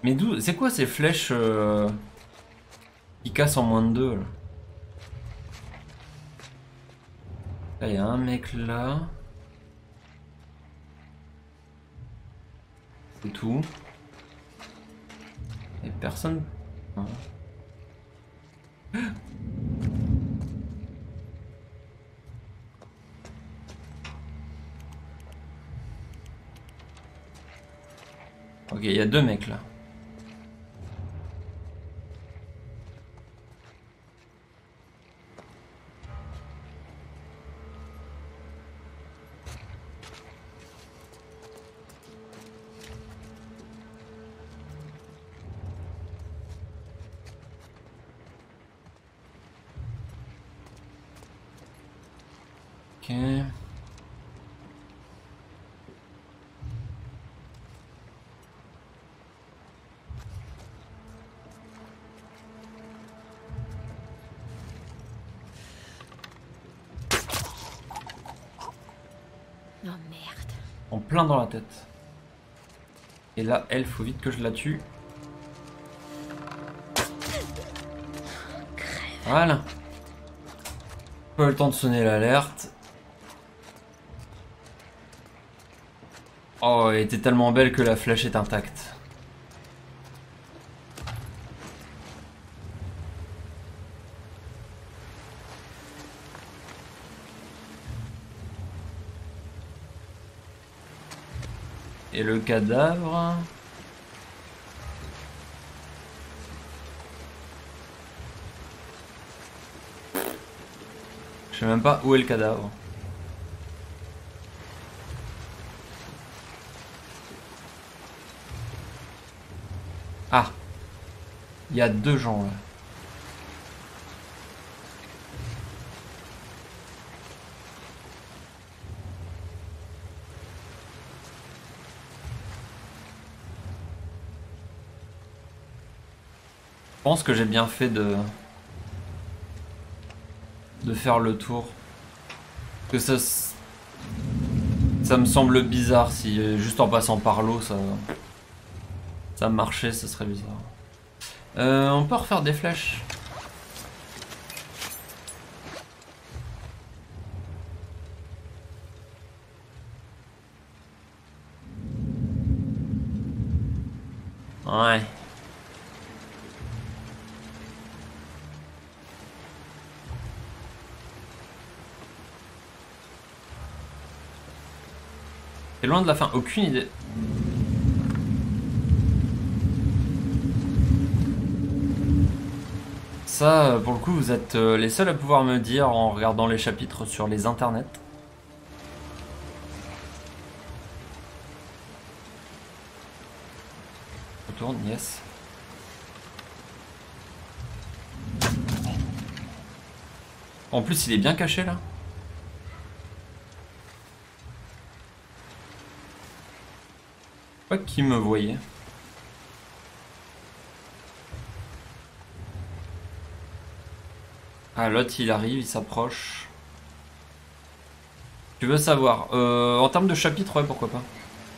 Mais d'où... C'est quoi ces flèches qui cassent en moins de 2 là? Là, il y a un mec là. C'est tout. Et personne... Non. Ok, il y a 2 mecs là. Ok. Oh merde. En plein dans la tête. Et là, elle, faut vite que je la tue. Voilà. Pas le temps de sonner l'alerte. Oh, elle était tellement belle que la flèche est intacte. Et le cadavre... Je sais même pas où est le cadavre. Ah, il y a 2 gens là. Je pense que j'ai bien fait de faire le tour. Que ça me semble bizarre si juste en passant par l'eau ça marchait, ça serait bizarre. On peut refaire des flèches. Ouais. C'est loin de la fin, aucune idée. Ça, pour le coup, vous êtes les seuls à pouvoir me dire en regardant les chapitres sur les internets. Retourne, yes. En plus, il est bien caché là. Pas qui me voyait. Ah, l'autre il arrive, il s'approche. Tu veux savoir en termes de chapitre, ouais, pourquoi pas.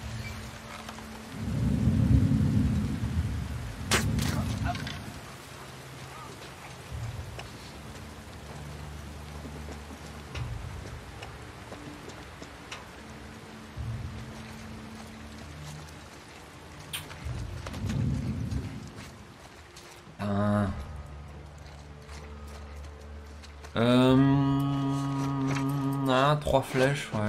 Ah. Ah, 3 flèches, ouais.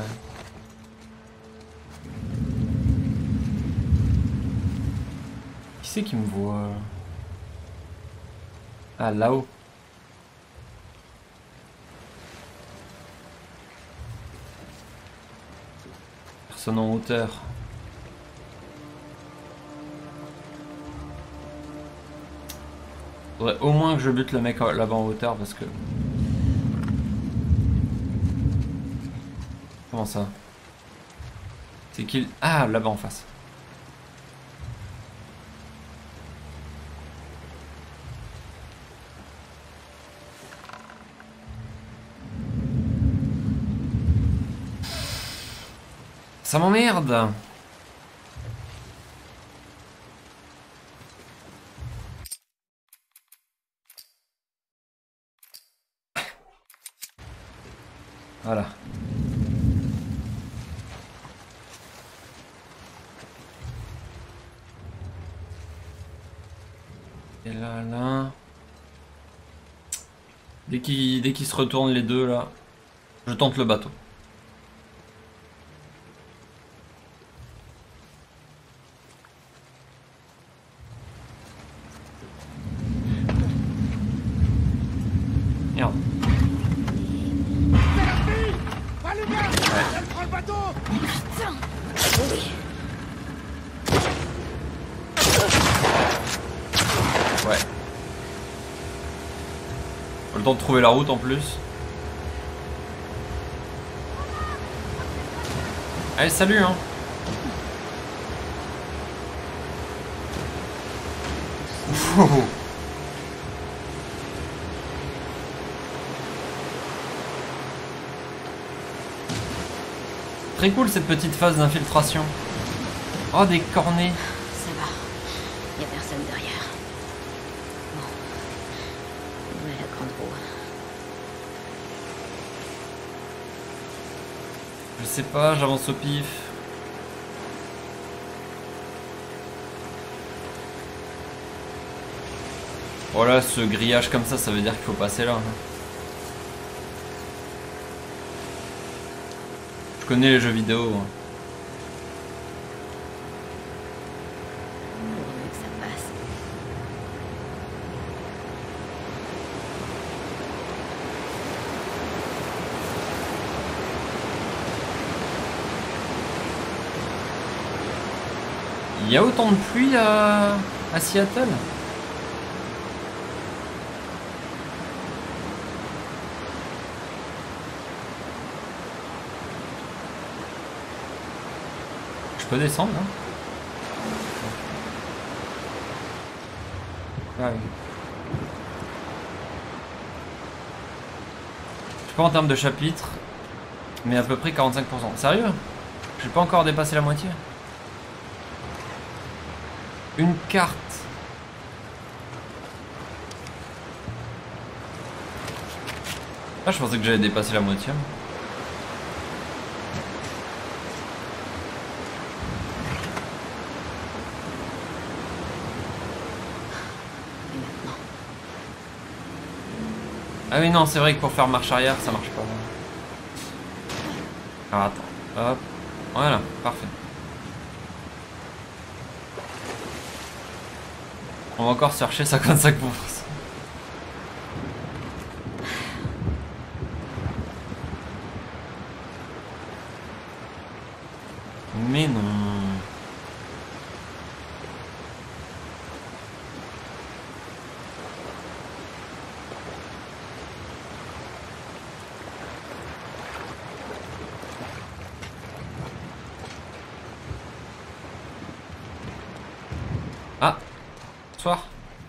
Qui c'est qui me voit? Ah, là-haut. Personne en hauteur. Faudrait au moins que je bute le mec là-bas en hauteur parce que... Comment ça? C'est qu'il... Ah, là-bas en face. Ça m'emmerde. Voilà. Et là... Dès qu'ils se retournent les deux là, je tente le bateau. Merde. Elle prend le bateau. Putain. Ouais. Pas le temps de trouver la route en plus. Allez, salut hein. Ouh. Très cool cette petite phase d'infiltration. Oh, des cornets. Ça va. Y a personne derrière. Bon. Où est la grande roue? Je sais pas, j'avance au pif. Voilà, ce grillage comme ça veut dire qu'il faut passer là. Hein. Je connais les jeux vidéo. Hein. Vaut mieux que ça passe. Il y a autant de pluie à Seattle? Je peux descendre là? Ah oui. Je sais pas en termes de chapitres, mais à peu près 45%. Sérieux? J'ai pas encore dépassé la moitié? Une carte. Ah, je pensais que j'allais dépasser la moitié. Et maintenant? Ah oui, non, c'est vrai que pour faire marche arrière, ça marche pas. Alors attends, hop, voilà, parfait. On va encore chercher 55%. Mais non. Ah, soir.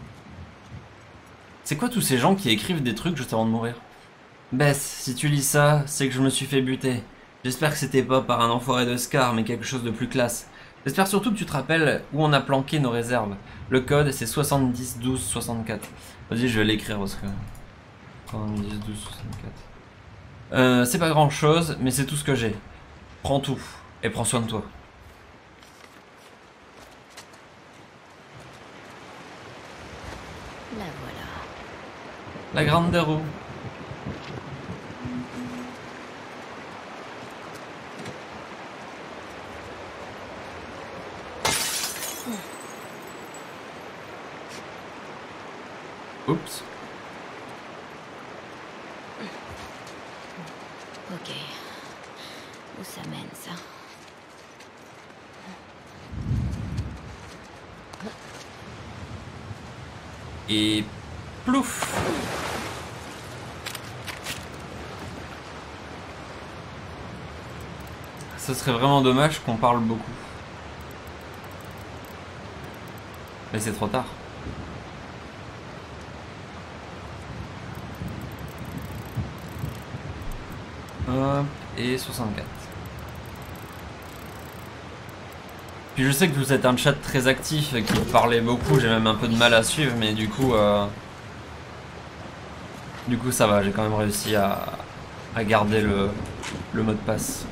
C'est quoi tous ces gens qui écrivent des trucs juste avant de mourir? Bess, si tu lis ça, c'est que je me suis fait buter. J'espère que c'était pas par un enfoiré de Scar, mais quelque chose de plus classe. J'espère surtout que tu te rappelles où on a planqué nos réserves. Le code, c'est 70 12 64. Vas-y, je vais l'écrire parce que... 70 12 64. C'est pas grand chose, mais c'est tout ce que j'ai. Prends tout, et prends soin de toi. La voilà. La grande roue. Oups. Ok. Où ça mène, ça? Et plouf. Ce serait vraiment dommage qu'on parle beaucoup. Mais c'est trop tard. Hop, et 64. Puis je sais que vous êtes un chat très actif qui parlait beaucoup, j'ai même un peu de mal à suivre, mais du coup ça va, j'ai quand même réussi à à garder le mot de passe.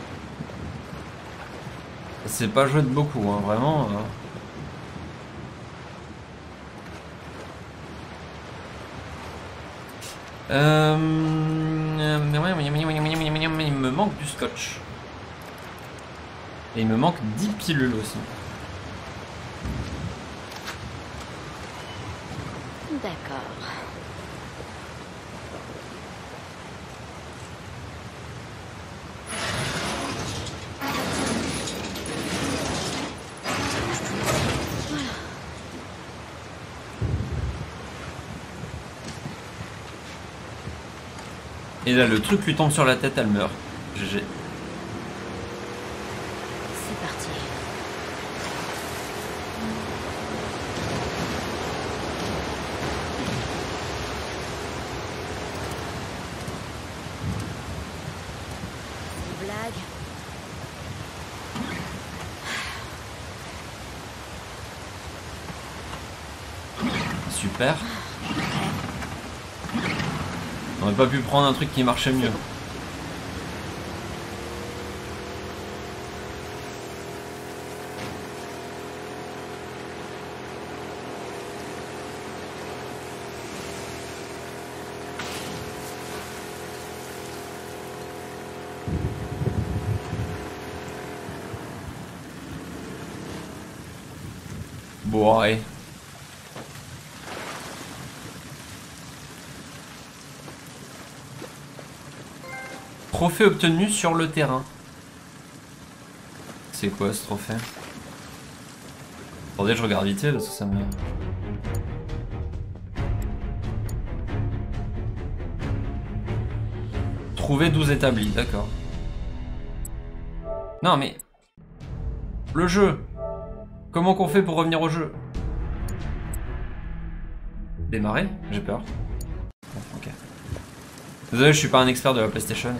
C'est pas joué de beaucoup, hein, vraiment. Il me manque du scotch. Et il me manque 10 pilules aussi. D'accord. Et là, le truc lui tombe sur la tête, elle meurt. GG. C'est parti. Une blague. Super. On aurait pas pu prendre un truc qui marchait mieux. Bon, ouais. Trophée obtenu sur le terrain. C'est quoi ce trophée? Attendez, je regarde vite fait parce que ça me... Trouver 12 établis, d'accord. Non mais... Le jeu! Comment qu'on fait pour revenir au jeu? Démarrer? J'ai peur. Bon, ok. Désolé, je suis pas un expert de la PlayStation.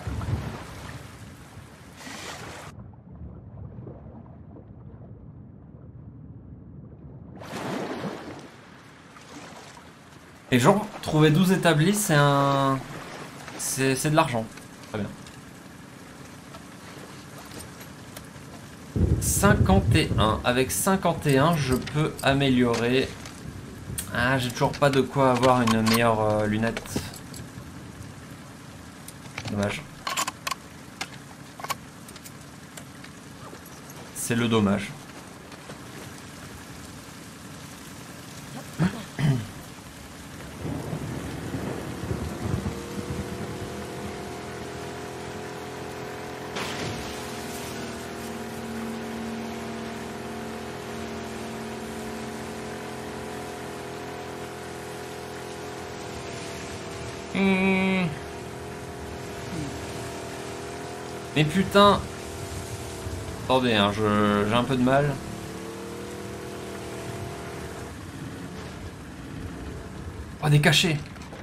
Et genre, trouver 12 établis, c'est un... C'est de l'argent. Très bien. 51. Avec 51, je peux améliorer... Ah, j'ai toujours pas de quoi avoir une meilleure lunette. Dommage. C'est le dommage. Mais putain. Attendez, hein, j'ai un peu de mal. Oh, des cachets.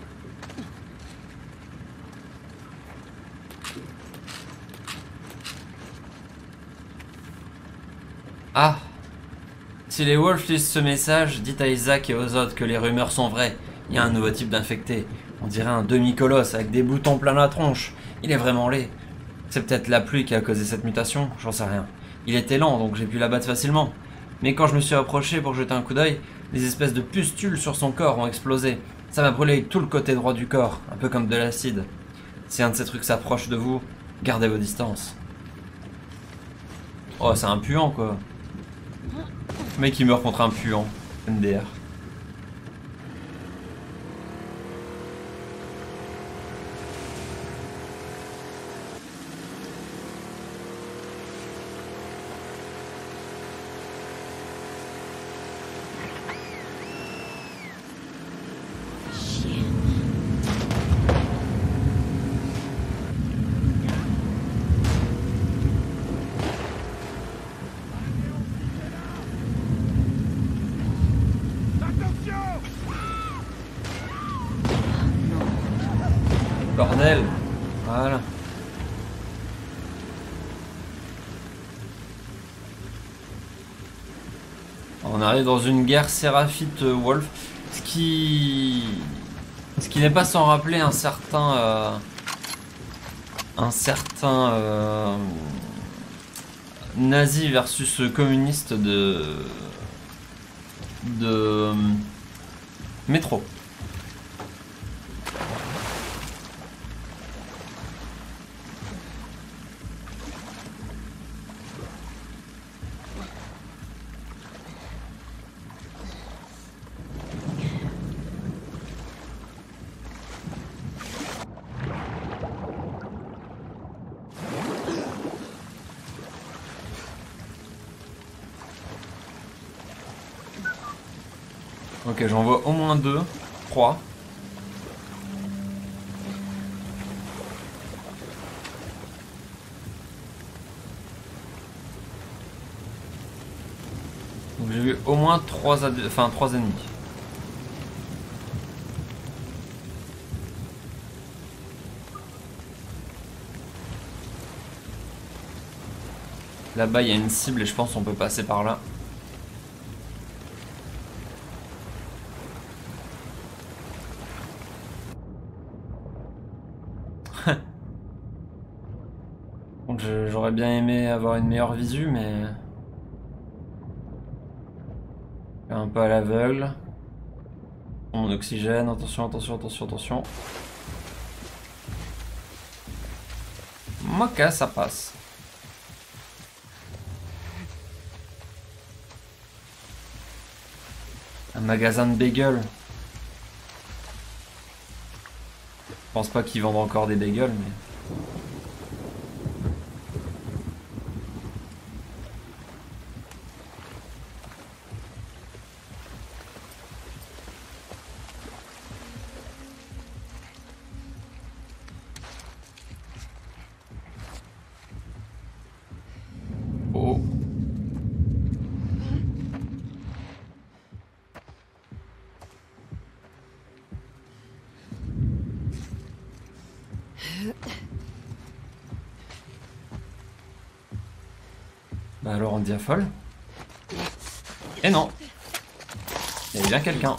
Ah. Si les Wolves lisent ce message, dites à Isaac et aux autres que les rumeurs sont vraies. Il y a un nouveau type d'infecté. On dirait un demi-colosse avec des boutons plein la tronche. Il est vraiment laid. C'est peut-être la pluie qui a causé cette mutation, j'en sais rien. Il était lent, donc j'ai pu l'abattre facilement. Mais quand je me suis approché pour jeter un coup d'œil, les espèces de pustules sur son corps ont explosé. Ça m'a brûlé tout le côté droit du corps, un peu comme de l'acide. Si un de ces trucs s'approche de vous, gardez vos distances. Oh, c'est un puant, quoi. Le mec, il meurt contre un puant. MDR. Bordel. Voilà. On arrive dans une guerre séraphite Wolf, ce qui n'est pas sans rappeler un certain un certain nazi versus communiste de métro. Ok, j'en vois au moins 2, 3. Donc j'ai vu au moins 3 ennemis. Là-bas il y a une cible et je pense qu'on peut passer par là. J'aurais bien aimé avoir une meilleure visu, mais un peu à l'aveugle. Mon oxygène, attention, attention, attention, attention. Ok, ça passe. Un magasin de bagels. Je pense pas qu'ils vendent encore des bagels, mais... Oh. Bah alors on diafole. Et non. Il y avait bien quelqu'un.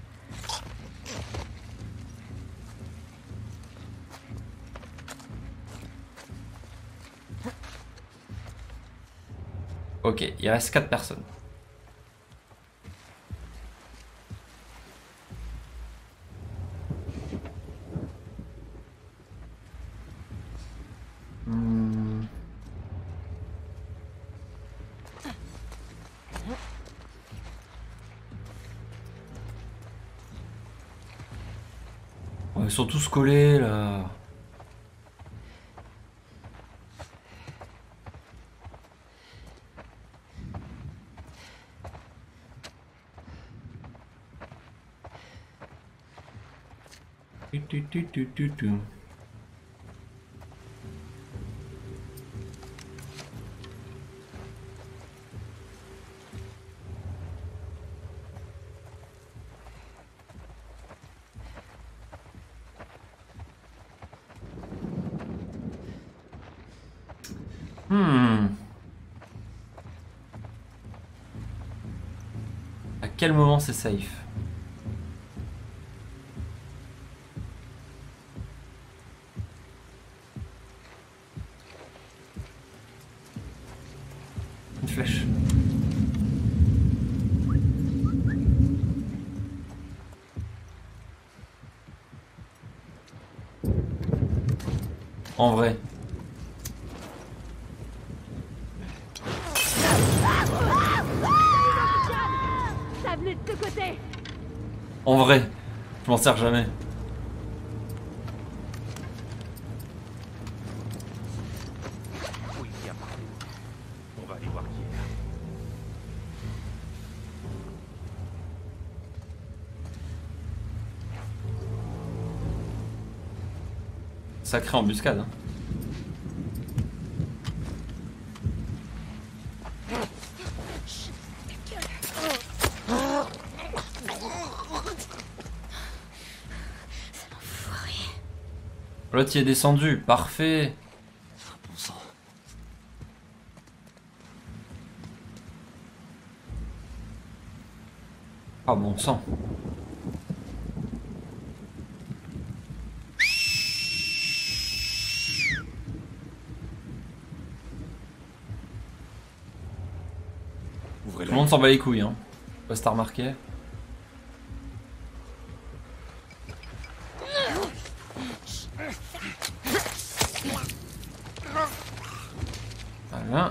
Ok, il reste 4 personnes. Ils sont tous collés là. À quel moment c'est safe? Une flèche. En vrai. En vrai, je m'en sers jamais. Oui, bien. On va aller voir qui est là. Sacrée embuscade. Hein. L'autre y est descendu, parfait. Bon sang. Ah bon sang. Ouvrez Tout le monde s'en bat les couilles, hein. Je sais pas si t'as remarqué. Voilà.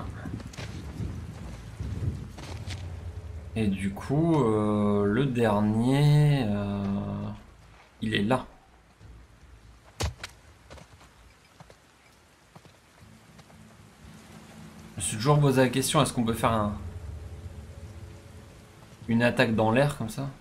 Et du coup, le dernier, il est là. Je me suis toujours posé la question, est-ce qu'on peut faire une attaque dans l'air comme ça?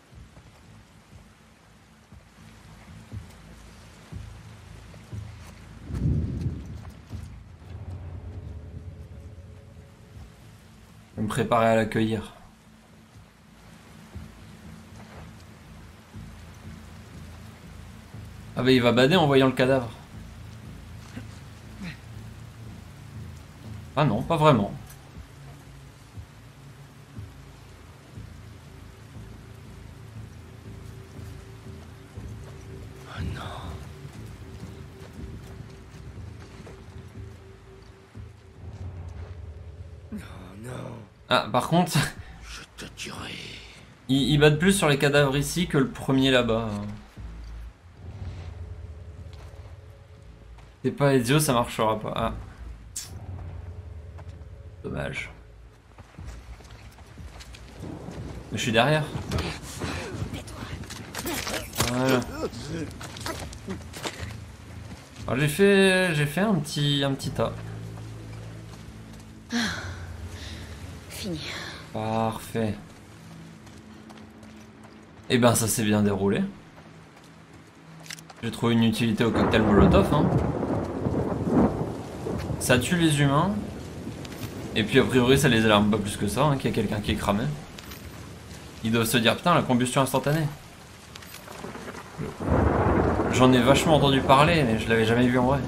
Je vais me préparer à l'accueillir. Ah bah il va bader en voyant le cadavre. Ah non, pas vraiment. Oh non. Non, non. Ah par contre, Je te tuerai. ils battent plus sur les cadavres ici que le premier là-bas. C'est pas Ezio, ça marchera pas. Ah. Dommage. Mais je suis derrière. Voilà. Alors j'ai fait un petit tas. Fini. Parfait. Et ben ça s'est bien déroulé. J'ai trouvé une utilité au cocktail Molotov. Hein. Ça tue les humains. Et puis a priori ça les alarme pas plus que ça, hein, qu'il y a quelqu'un qui est cramé. Ils doivent se dire putain la combustion instantanée. J'en ai vachement entendu parler mais je l'avais jamais vu en vrai.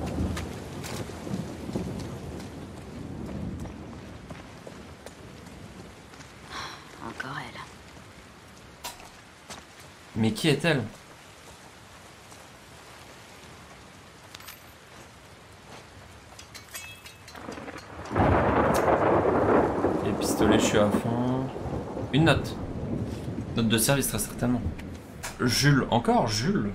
Encore elle. Mais qui est-elle? Les pistolets, je suis à fond. Une note. Note de service, très certainement. Jules, encore Jules.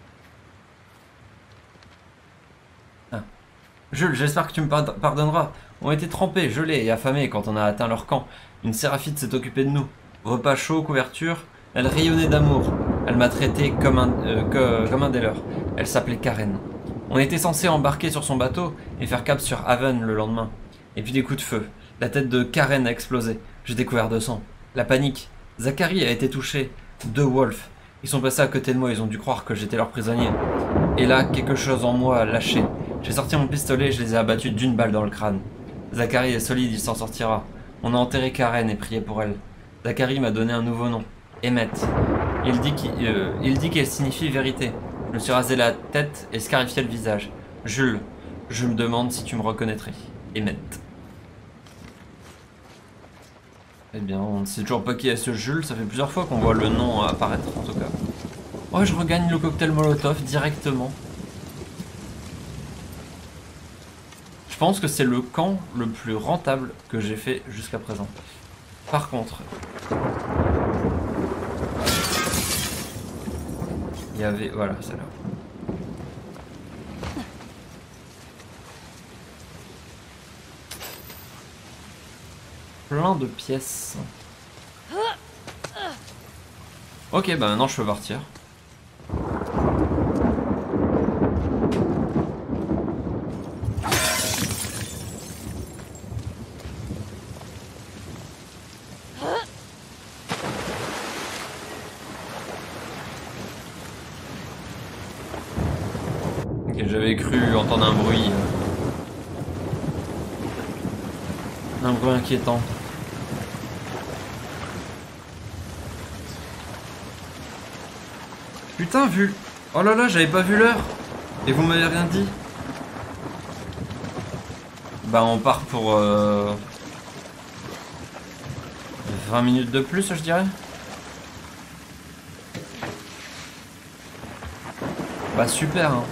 Ah. Jules, j'espère que tu me pardonneras. On était trempés, gelés et affamés quand on a atteint leur camp. Une séraphite s'est occupée de nous. Repas chaud, couverture. Elle rayonnait d'amour. Elle m'a traité comme un des leurs. Elle s'appelait Karen. On était censé embarquer sur son bateau et faire cap sur Haven le lendemain. Et puis des coups de feu. La tête de Karen a explosé. J'ai couvert de sang. La panique. Zachary a été touché. 2 Wolf. Ils sont passés à côté de moi, ils ont dû croire que j'étais leur prisonnier. Et là, quelque chose en moi a lâché. J'ai sorti mon pistolet et je les ai abattus d'une balle dans le crâne. Zachary est solide, il s'en sortira. On a enterré Karen et prié pour elle. Zachary m'a donné un nouveau nom. Emmett. Il dit qu'elle signifie vérité. Je me suis rasé la tête et scarifié le visage. Jules, je me demande si tu me reconnaîtrais. Emmett. Eh bien, on ne sait toujours pas qui est ce Jules, ça fait plusieurs fois qu'on voit le nom apparaître en tout cas. Oh, je regagne le cocktail Molotov directement. Je pense que c'est le camp le plus rentable que j'ai fait jusqu'à présent. Par contre, il y avait... Voilà, celle-là. Plein de pièces. Ok, bah maintenant je peux partir. Ok, j'avais cru entendre un bruit. Un bruit inquiétant. Putain, vu... Oh là là, j'avais pas vu l'heure. Et vous m'avez rien dit. Bah on part pour 20 minutes de plus, je dirais. Bah super hein.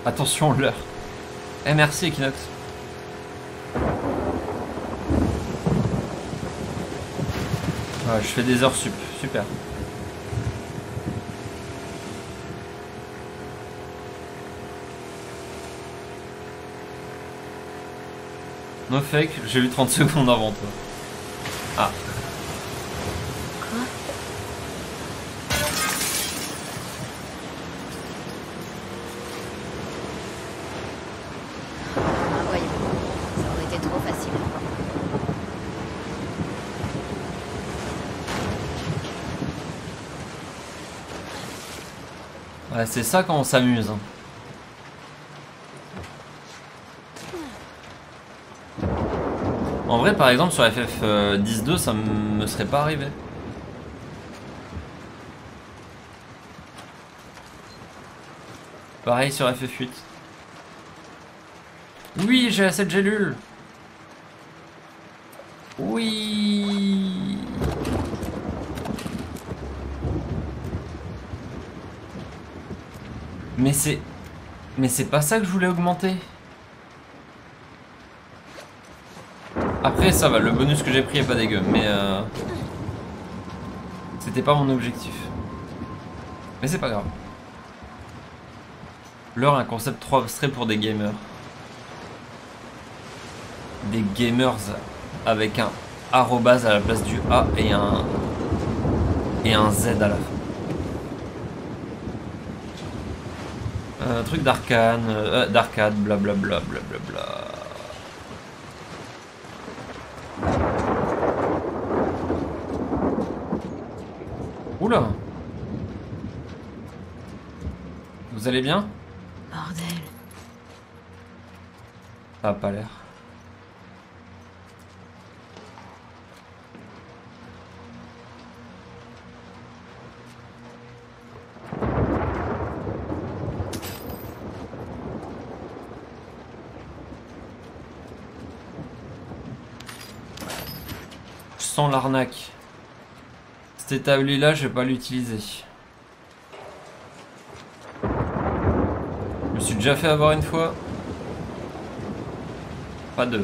Attention, l'heure. Eh, merci, Equinox. Ouais, je fais des heures sup. Super. No fake, j'ai eu 30 secondes avant toi. Ah. Quoi? Ah, voyons. Ça aurait été trop facile. Ouais, c'est ça quand on s'amuse. Hein. En vrai, par exemple, sur FF10-2, ça me serait pas arrivé. Pareil sur FF8. Oui, j'ai assez de gélules. Oui. Mais c'est pas ça que je voulais augmenter. Après ça va, le bonus que j'ai pris est pas dégueu, mais c'était pas mon objectif. Mais c'est pas grave. L'heure, un concept trop abstrait pour des gamers. Des gamers avec un arrobase à la place du A et un Z à la fin. Truc d'arcade, blablabla, blablabla. Oula! Vous allez bien? Bordel. Ça a pas l'air. Je sens l'arnaque. Cet établi là, je vais pas l'utiliser. Je me suis déjà fait avoir une fois. Pas deux.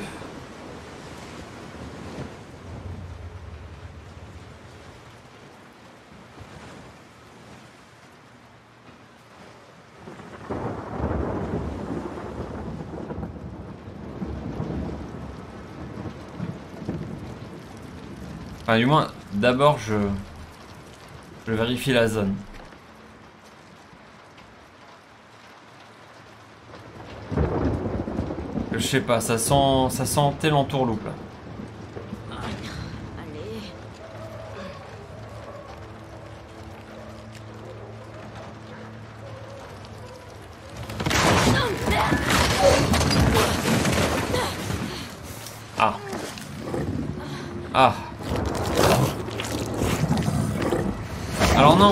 Enfin, du moins, d'abord je vérifie la zone. Je sais pas, ça sent l'entourloupe là. Allez. Ah. Ah. Alors non.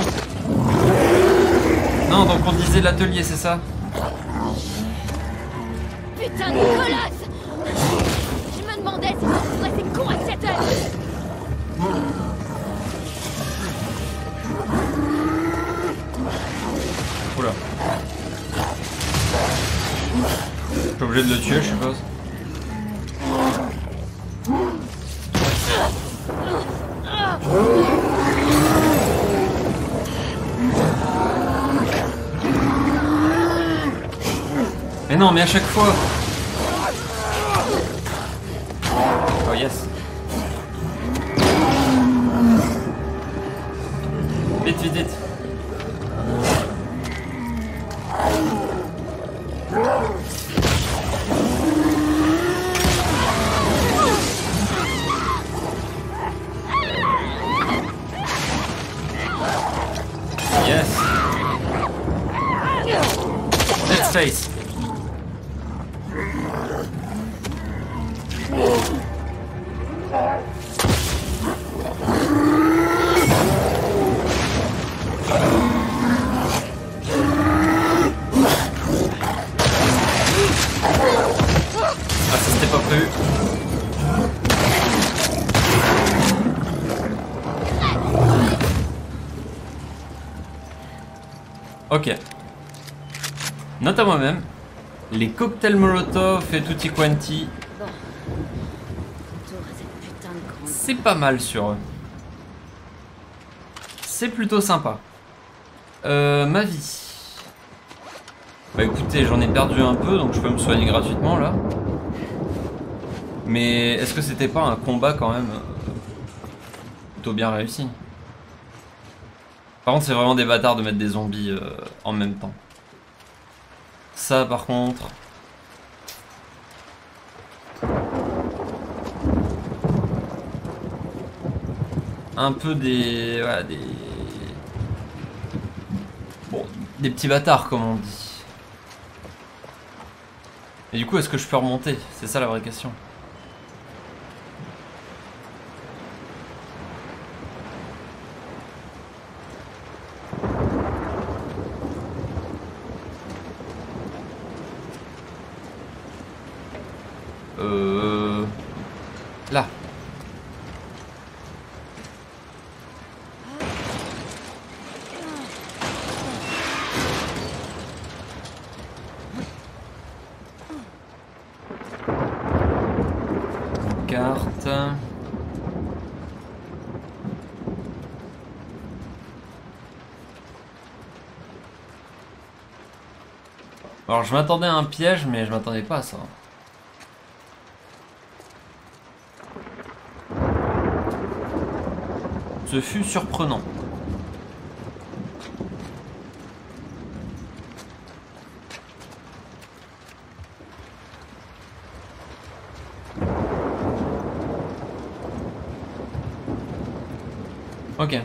Non, donc on disait l'atelier, c'est ça? Putain de colosse! Je me demandais si on serait ces cons à 7 heures! Oula. Je suis obligé de le tuer, je suppose. Mais non, mais à chaque fois. Oh yes. Vite, vite, vite. Yes. Let's face. Ah, ça c'était pas prévu. Ok. Note à moi-même. Les cocktails Molotov et tutti quanti, Bon. Retour à cette putain de grande... c'est pas mal sur eux. C'est plutôt sympa. Ma vie. Bah écoutez, j'en ai perdu un peu, donc je peux me soigner gratuitement là. Mais est-ce que c'était pas un combat quand même plutôt bien réussi? Par contre, c'est vraiment des bâtards de mettre des zombies en même temps. Ça, par contre... Un peu des... Voilà, des... Bon, des petits bâtards, comme on dit. Et du coup, est-ce que je peux remonter? C'est ça la vraie question. Là. Carte. Alors je m'attendais à un piège, mais je m'attendais pas à ça. Ce fut surprenant. Ok.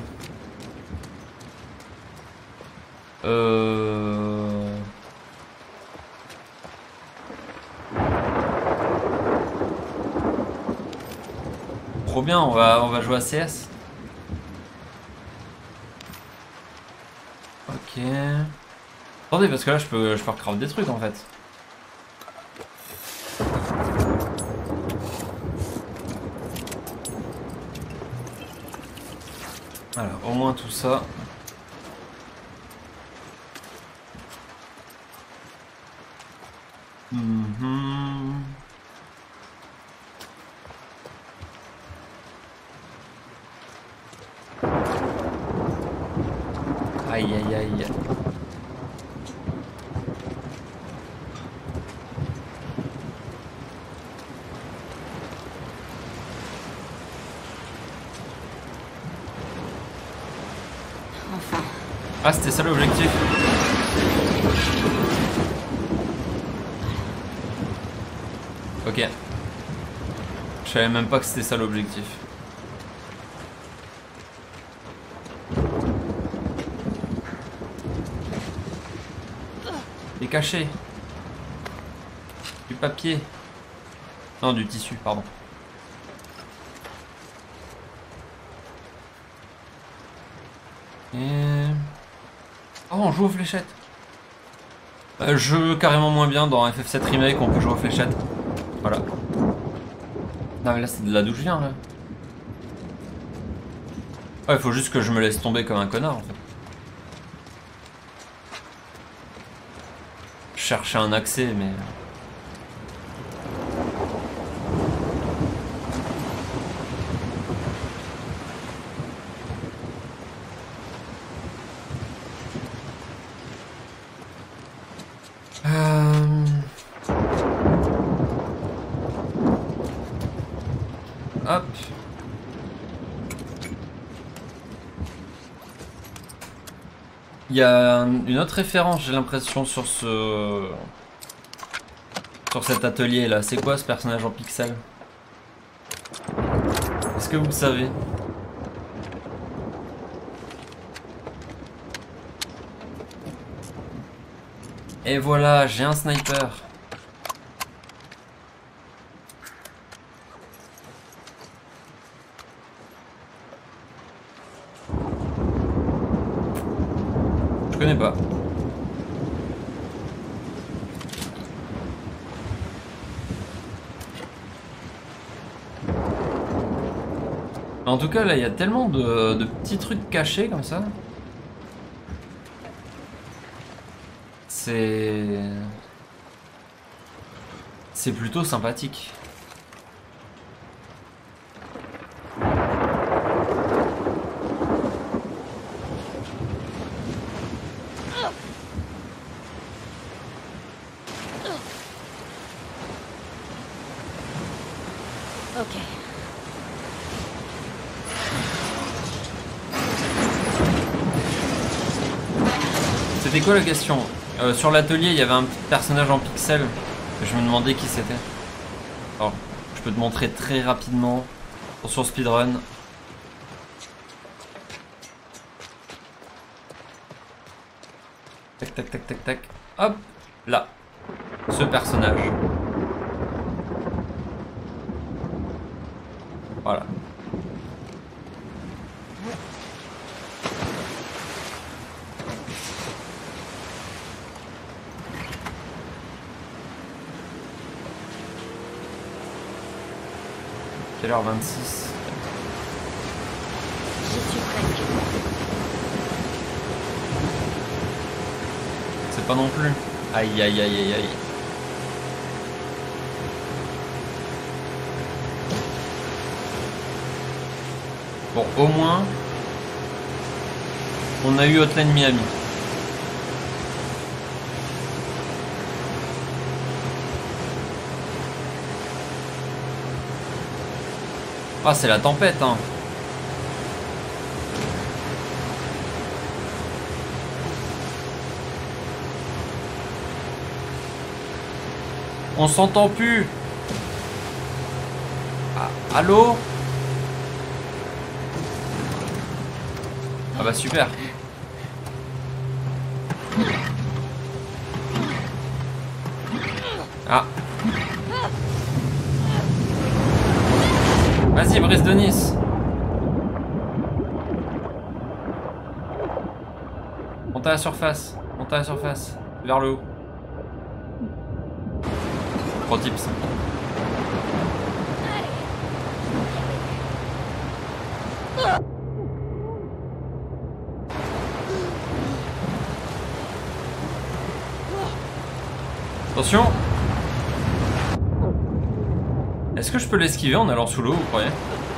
Trop bien, on va jouer à CS. Ok. Attendez, parce que là je peux recraft des trucs en fait. Alors, au moins tout ça. Aïe aïe aïe. Enfin. Ah, c'était ça l'objectif. Ok. Je savais même pas que c'était ça l'objectif. Il est caché. Du papier. Non, du tissu, pardon. Et... Oh, on joue aux fléchettes. Jeu carrément moins bien dans FF7 Remake, on peut jouer aux fléchettes. Voilà. Non mais là c'est de là d'où je viens là. Ouais, faut juste que je me laisse tomber comme un connard en fait. Je cherchais un accès mais... Hop. Il y a une autre référence, j'ai l'impression, sur cet atelier là. C'est quoi ce personnage en pixel? Est-ce que vous le savez? Et voilà, j'ai un sniper. Je connais pas. En tout cas, là, il y a tellement de petits trucs cachés comme ça. C'est... C'est plutôt sympathique. Ok. C'était quoi la question? Sur l'atelier, il y avait un petit personnage en pixel. Je me demandais qui c'était. Alors, je peux te montrer très rapidement. Sur speedrun. Tac, tac, tac, tac, tac. Hop, là. Ce personnage. Voilà. Quelle heure 26? Je suis presque. C'est pas non plus. Aïe aïe aïe aïe aïe. Bon, au moins, on a eu Hotline Miami. Ah, c'est la tempête, hein. On s'entend plus. Ah, allô? Ah bah super. Ah. Vas-y, brise de Nice. Monte à la surface. Monte à la surface. Vers le haut. Pro tips. Attention. Est-ce que je peux l'esquiver en allant sous l'eau, vous croyez?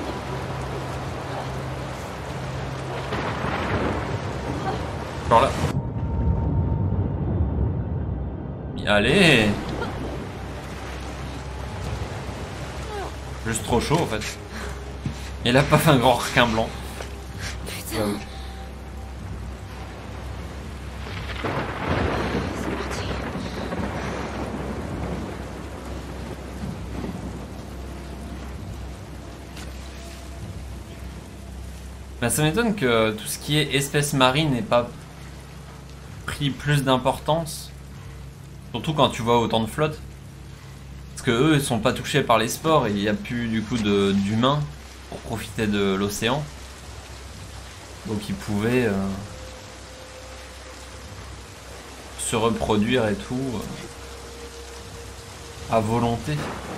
Genre là. Allez. Juste trop chaud en fait. Il a pas fait un grand requin blanc. Putain. C'est parti. Bah, ça m'étonne que tout ce qui est espèces marines n'ait pas pris plus d'importance. Surtout quand tu vois autant de flottes. Parce que eux ils sont pas touchés par les sports et il n'y a plus du coup d'humains pour profiter de l'océan. Donc ils pouvaient se reproduire et tout à volonté.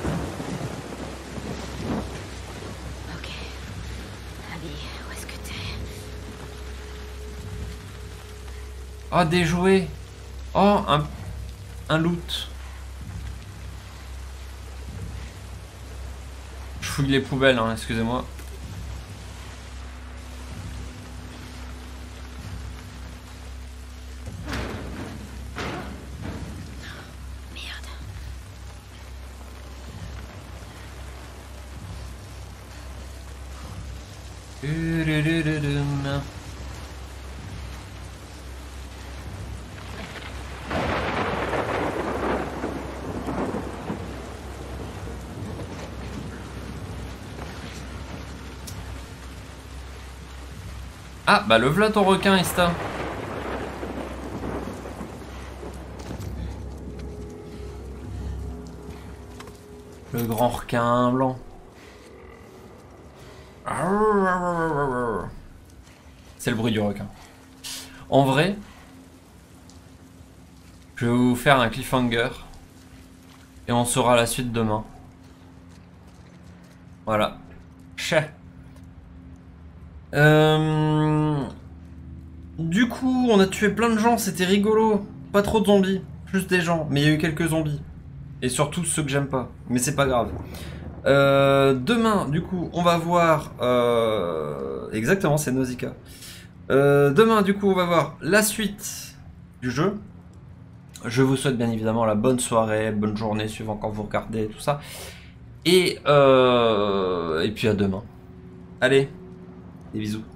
Ok. Abby, où est-ce que t'es? Oh, des jouets. Oh, un loot. Je fouille les poubelles, hein, excusez-moi. Merde. Ah, bah le v'là ton requin, Ista. Le grand requin blanc. C'est le bruit du requin. En vrai, je vais vous faire un cliffhanger. Et on saura la suite demain. Voilà. Chat. Du coup, on a tué plein de gens, c'était rigolo. Pas trop de zombies, juste des gens, mais il y a eu quelques zombies. Et surtout ceux que j'aime pas. Mais c'est pas grave. Demain, du coup, on va voir... Exactement, c'est Nausicaa. Demain, du coup, on va voir la suite du jeu. Je vous souhaite bien évidemment la bonne soirée, bonne journée, suivant quand vous regardez, tout ça. Et puis à demain. Allez, des bisous.